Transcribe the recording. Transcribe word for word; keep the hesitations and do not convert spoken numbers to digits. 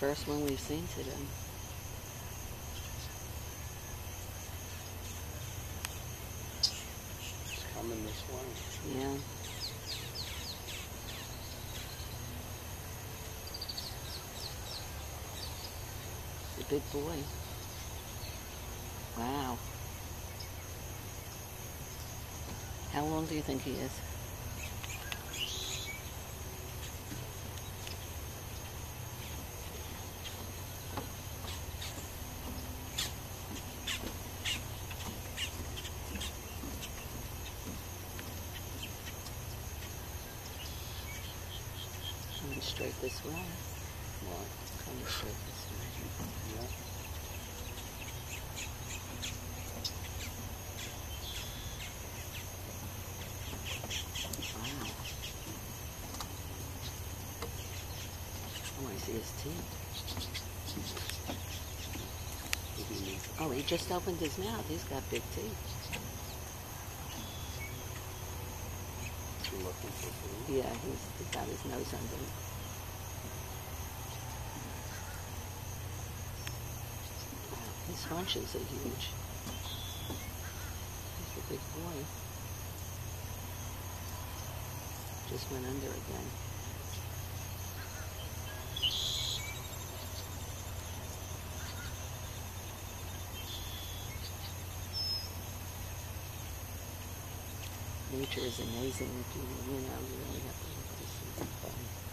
first one we've seen today. It's coming this way. Yeah. It's a big boy. Wow. How long do you think he is? Coming straight this way. What? Coming straight this way. Yeah. Wow. Oh, I see his teeth. What do you mean? Oh, he just opened his mouth. He's got big teeth. Is he looking for food? Yeah, he's, he's got his nose under it. Wow, his haunches are huge. He's a big boy. Just went under again. Nature is amazing if you, you know, you really have to look to see it.